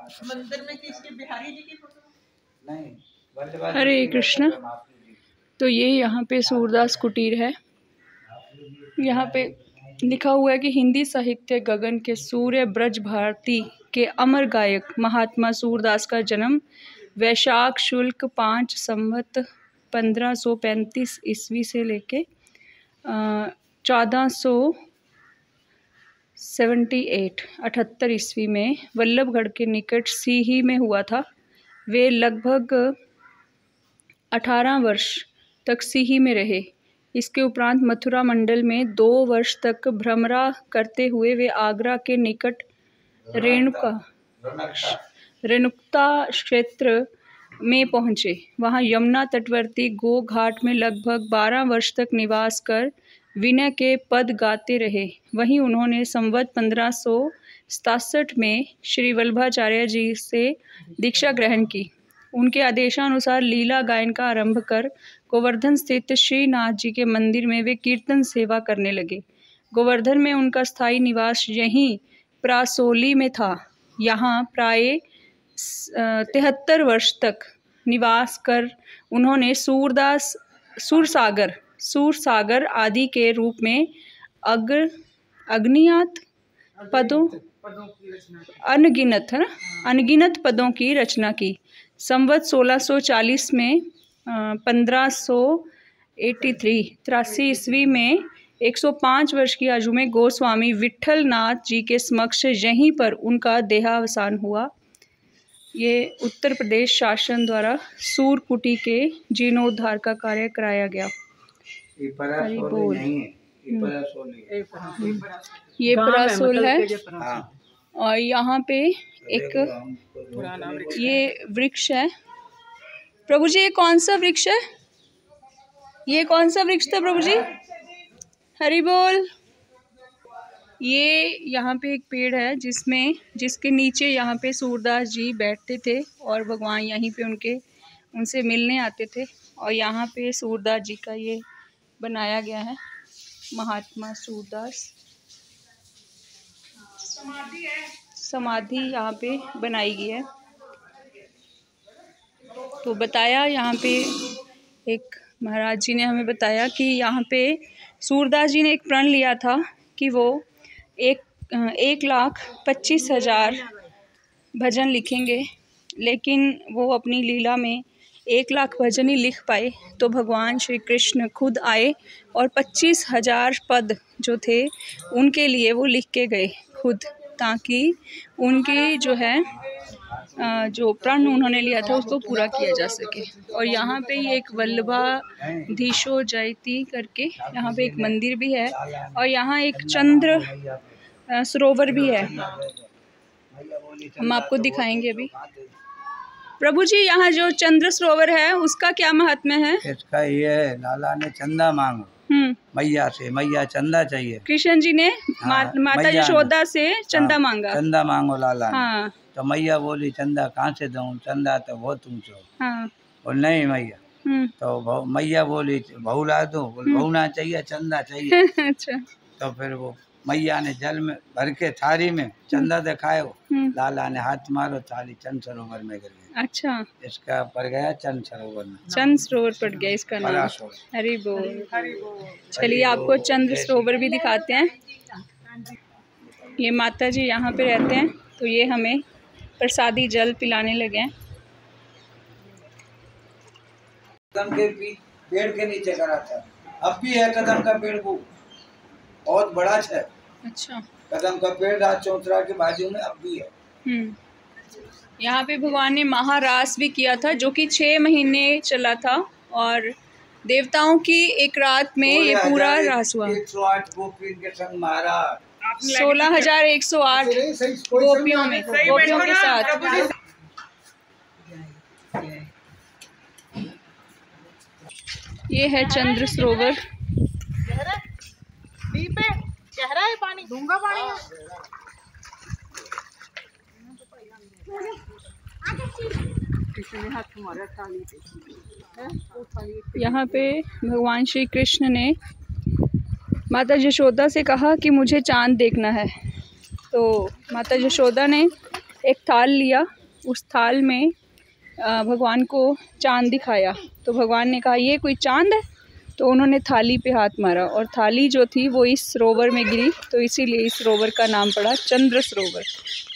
मंदिर में किसके बिहारी जी की फोटो नहीं। हरे कृष्ण। तो ये यहाँ पे सूरदास कुटीर है। यहाँ पे लिखा हुआ है कि हिंदी साहित्य गगन के सूर्य ब्रज भारती के अमर गायक महात्मा सूरदास का जन्म वैशाख शुल्क 5 संवत 1535 ईस्वी से लेके 1478 ईस्वी में वल्लभगढ़ के निकट सीही में हुआ था। वे लगभग 18 वर्ष तक सीही में रहे। इसके उपरांत मथुरा मंडल में 2 वर्ष तक भ्रमरा करते हुए वे आगरा के निकट रेणुका क्षेत्र में पहुँचे। वहाँ यमुना तटवर्ती गो घाट में लगभग 12 वर्ष तक निवास कर विनय के पद गाते रहे। वहीं उन्होंने संवत 1567 में श्री वल्लभाचार्य जी से दीक्षा ग्रहण की। उनके आदेशानुसार लीला गायन का आरंभ कर गोवर्धन स्थित श्रीनाथ जी के मंदिर में वे कीर्तन सेवा करने लगे। गोवर्धन में उनका स्थायी निवास यहीं प्रासोली में था। यहाँ प्राय 73 वर्ष तक निवास कर उन्होंने सूरसागर आदि के रूप में अनगिनत पदों की रचना की। संवत 1640 में 1583 ईस्वी में 105 वर्ष की आयु में गोस्वामी विट्ठल नाथ जी के समक्ष यहीं पर उनका देहावसान हुआ। ये उत्तर प्रदेश शासन द्वारा सूरकुटी के जीर्णोद्धार का कार्य कराया गया। हरि बोल। ये परासोल है। और यहाँ पे एक ये वृक्ष है। प्रभु जी ये कौन सा वृक्ष है? ये कौन सा वृक्ष था प्रभु जी? हरि बोल। ये यहाँ पे एक पेड़ है जिसके नीचे यहाँ पे सूरदास जी बैठते थे और भगवान यहीं पे उनसे मिलने आते थे। और यहाँ पे सूरदास जी का ये बनाया गया है महात्मा सूरदास समाधि यहाँ पे बनाई गई है। तो बताया यहाँ पे एक महाराज जी ने हमें बताया कि यहाँ पे सूरदास जी ने एक प्रण लिया था कि वो 1,25,000 भजन लिखेंगे, लेकिन वो अपनी लीला में 1,00,000 भजन ही लिख पाए। तो भगवान श्री कृष्ण खुद आए और 25,000 पद जो थे उनके लिए वो लिख के गए खुद, ताकि उनकी जो प्रण उन्होंने लिया था उसको पूरा किया जा सके। और यहाँ पे एक वल्लभाधीशो जयती करके यहाँ पे एक मंदिर भी है और यहाँ एक चंद्र सरोवर भी है। हम आपको दिखाएंगे अभी। प्रभु जी यहाँ जो चंद्र सरोवर है उसका क्या महात्म्य है? इसका ये है, लाला ने चंदा मांगा मैया से, मैया चंदा चाहिए। कृष्ण जी ने माता यशोदा से चंदा मांगा। चंदा मांगो लाला ने। तो मैया बोली चंदा कहाँ से दूं, चंदा तो बहुत ऊंचो। और नहीं मैया। तो मैया बोली बहू ला दो, बहू ना चाहिए चंदा चाहिए। अच्छा। तो फिर वो मैया ने जल में भर के थाली में चंदा दिखायो, लाला ने हाथ मारो, थाली चंद सरोवर में गिर गई। अच्छा। इसका पड़ गया चंद सरोवर में। चंद सरोवर पड़ गया इसका नाम। हरि बोल। चलिए आपको चंद्र सरोवर भी दिखाते हैं। ये माता जी यहाँ पे रहते हैं, तो ये हमें प्रसादी जल पिलाने लगे हैं। कदम के पेड़ के नीचे करा था, अब भी है कदम का पेड़, वो बहुत बड़ा है। अच्छा। कदम का पेड़ राज चौतरा के बाजू में अब भी है। यहाँ पे भगवान ने महारास भी किया था जो कि 6 महीने चला था और देवताओं की एक रात में ये पूरा रास हुआ। 108 गोपियों के संग महाराज 16,108 गोपियों के साथ। ये है चंद्र सरोवर। गहरा है पानी, डूंगा पानी है। यहाँ पे भगवान श्री कृष्ण ने माता यशोदा से कहा कि मुझे चांद देखना है। तो माता यशोदा ने एक थाल लिया, उस थाल में भगवान को चाँद दिखाया। तो भगवान ने कहा ये कोई चाँद है? तो उन्होंने थाली पे हाथ मारा और थाली जो थी वो इस सरोवर में गिरी, तो इसीलिए इस सरोवर का नाम पड़ा चंद्र सरोवर।